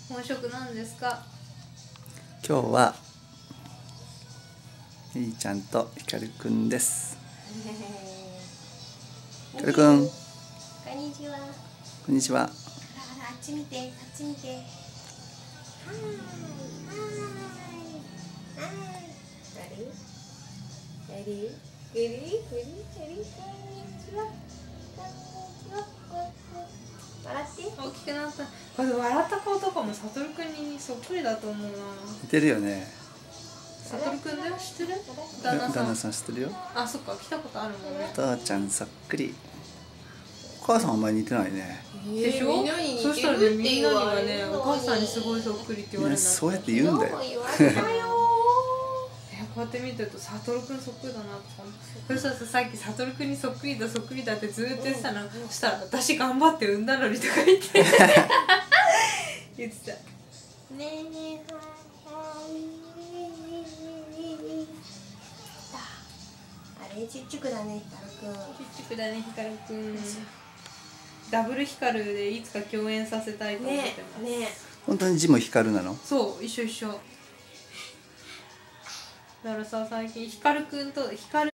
本職なんですか？ 今日はみーちゃんとひかるくんです。ひかるくん、 こんにちは。 こんにちは。 あらあっち見て、あっち見て。はい、はい、はい。レディー、レディー、レディー、レディー、レディー、こんにちは。こんにちは。笑って。 大きくなった。これ笑った顔とかもさとるくんにそっくりだと思うな。 似てるよね。 さとるくんだよ、知ってる？ 旦旦那さん。 那さん知ってるよ。 あ、そっか、来たことあるもんね。 お父ちゃんそっくり。お母さんあんまり似てないね。 でしょ？ みんなに似てるそしたらね、みんなにはね、 って言われるのにお母さんにすごいそっくりって言われるんだって。 そうやって言うんだよ。 言われたよ。 こうやって見てるとさとるくんそっくりだなって思って。そしたらさっきさとるくんにそっくりだそっくりだってずーっと言ってたの。そしたら私頑張って産んだのにとか言って言ってた。 ねえねえ、あれちっちゃくだね、ひかるくん。 ちっちゃくだね、ひかるくん。ダブルヒカルでいつか共演させたいと思ってます。 ねえ。 本当に字も光なの？ そう、一緒一緒。だからさ、最近ひかるくんとひかる